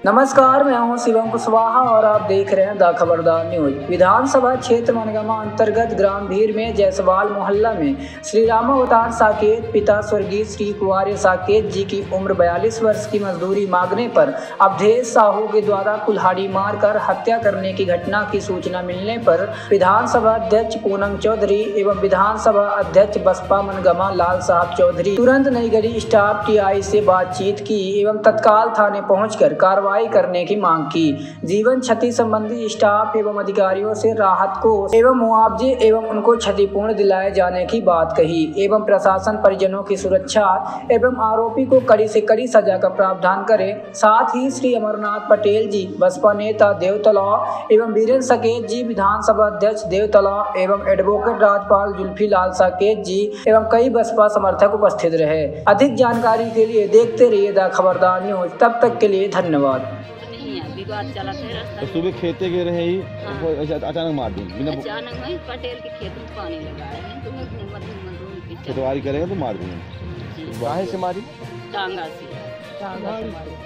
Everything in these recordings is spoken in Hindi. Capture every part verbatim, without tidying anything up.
नमस्कार, मैं हूं शिवम कुशवाहा और आप देख रहे हैं द खबरदार न्यूज। विधानसभा क्षेत्र मनगमा अंतर्गत ग्राम भीर में जयसवाल मोहल्ला में श्री राम अवतार साकेत पिता स्वर्गीय श्री कुंवर साकेत जी की उम्र बयालीस वर्ष की मजदूरी मांगने पर अवधेश साहू के द्वारा कुल्हाड़ी मारकर हत्या करने की घटना की सूचना मिलने पर विधानसभा अध्यक्ष पूनम चौधरी एवं विधानसभा अध्यक्ष बसपा मनगमा लाल साहब चौधरी तुरंत नईगढ़ी स्टाफ टीआई से बातचीत की एवं तत्काल थाने पहुंचकर कार्रवाई करने की मांग की। जीवन क्षति संबंधी स्टाफ एवं अधिकारियों से राहत को एवं मुआवजे एवं उनको क्षतिपूर्ण दिलाए जाने की बात कही एवं प्रशासन परिजनों की सुरक्षा एवं आरोपी को कड़ी से कड़ी सजा का प्रावधान करे। साथ ही श्री अमरनाथ पटेल जी बसपा नेता देवतलाव एवं वीरेंद्र साकेत जी विधानसभा अध्यक्ष देवतलाव एवं एडवोकेट राजपाल जुल्फी लाल साकेत जी एवं कई बसपा समर्थक उपस्थित रहे। अधिक जानकारी के लिए देखते रहिए द खबरदार न्यूज। तब तक के लिए धन्यवाद। विवाद चला था तो सुबह खेते गए रहे ही हाँ। अचानक मार दी बिना अचानक में पटेल के खेत में पानी लगा है तो मैं घूमत घूमत घूम खेतवारी करेगा तो मार दिए। काहे से मारी? टांगा से टांगा से मारी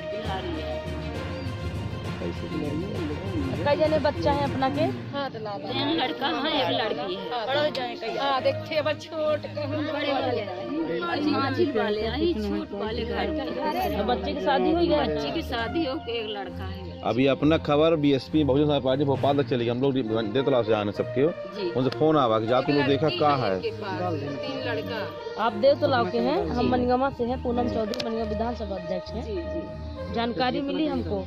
कई जने बच्चा है अपना के तीन लड़का है एक लड़की है। बड़ा जाए कई हां देखते बच्चे छोट बड़े वाले माझी वाले आई छोट वाले घर के बच्चे की शादी हुई है। बच्ची की शादी हो के एक लड़का है। अभी अपना खबर बीएसपी बहुजन समाज पार्टी भोपाल तक चली गई। हम लोग देवतलाव से आने सबके उनसे फोन आवा कि जा तुम लोग देखा का है। तीन लड़का आप देवतलाव के हैं, हम मनगमा से हैं। पूनम चौधरी मनगमा विधानसभा अध्यक्ष हैं। जानकारी मिली हमको,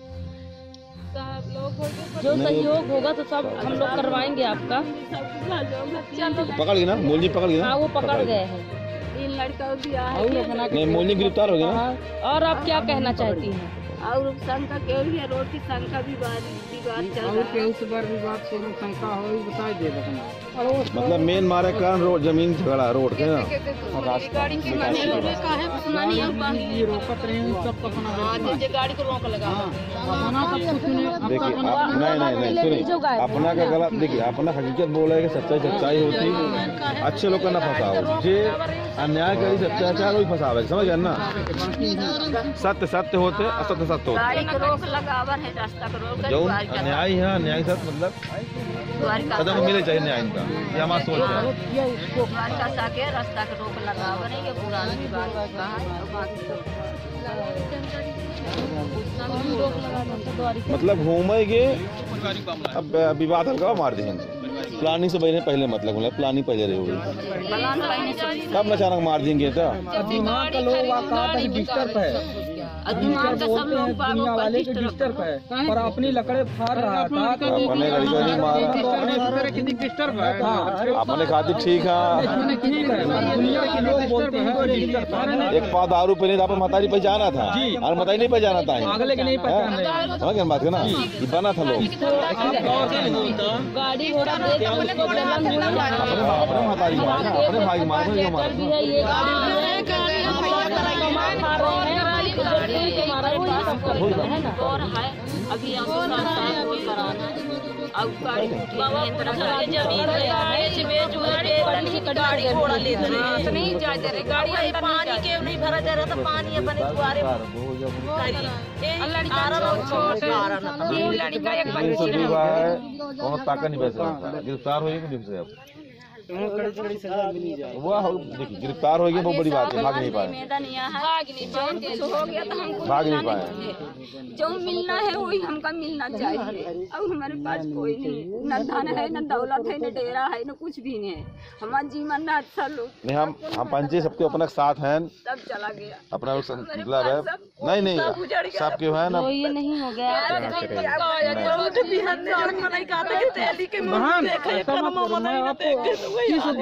जो सहयोग होगा तो सब हम लोग करवाएंगे आपका। पकड़ गए ना मोलजी? पकड़ गए ना? हाँ वो पकड़ गए हैं। तीन लड़का भी आए नहीं मोलजी गिरफ्तार हो गया ना। और आप क्या कहना चाहती हैं? और शंका के लिए रोड की शंका भी विवाद चल रहा है। उस बार विवाद से शंका हो बता दे मतलब मेन मारे कारण रोड जमीन झगड़ा रोड के ना गाड़ी की ये रोकत रहे हैं सब अपना गाड़ी को रोक लगा देखिए नहीं नहीं नहीं सुनिए अपना का गलत देखिए अपना हकीकत बोले कि सच्चाई सच्चाई होती अच्छे लोग का ना फंसाओ जे अन्याय करी सच्चाचार वही फंसावे समझ गए ना। सत्य सत्य होते असत्य सत्य होते गाड़ी को रोक लगावर है रास्ता को रोक जो अन्याय है न्याय सत्य मतलब कदम मिले चाहिए न्याय इनका ये हमारा सोच है। द्वारका साके रास्ता को रोक लगावर है ये पुरानी की बात कहा है। मतलब घूमेंगे अब विवाद हल्का मार देंगे प्लानिंग से पहले पहले मतलब प्लानिंग पहले रही होगी कब अचानक मार देंगे तो दिमाग का लोग डिस्टर्ब है दिमाग का सब लोग दुनिया वाले के डिस्टर्ब है पर अपनी लकड़े फाड़ रहा था तो अपने गाड़ी को नहीं मारा डिस्टर्ब है अपने खातिर ठीक है दुनिया के लोग बोलते हैं डिस्टर्ब है। एक पा दारू पे नहीं था मतारी पे जाना था और मतारी नहीं पे जाना था अगले के नहीं पहचान समझ गए बात है ना ये बना था लोग गाड़ी घोड़ा देख अपने मतारी मार अपने भाई मार जो और है अभी अब गाड़ी गाड़ी घोड़ा ले नहीं जा रहे गाड़ी पानी के नहीं भरा जा रहा था पानी अपने द्वारे लड़का एक बच्ची ताकत नहीं पैसा गिरफ्तार होगी वो देखिए गिरफ्तार हो गई बहुत बड़ी बात है। भाग नहीं पाए भाग नहीं पाए जो मिलना है वही हमका मिलना चाहिए। अब हमारे पास कोई नहीं न धन है न दौलत है न डेरा है न कुछ भी नहीं है। हमारा जीवन ना अच्छा लोग नहीं हम हम पंचे सबके अपना साथ हैं तब चला गया अपना मतलब है नहीं नहीं सबके है ना ये नहीं हो गया।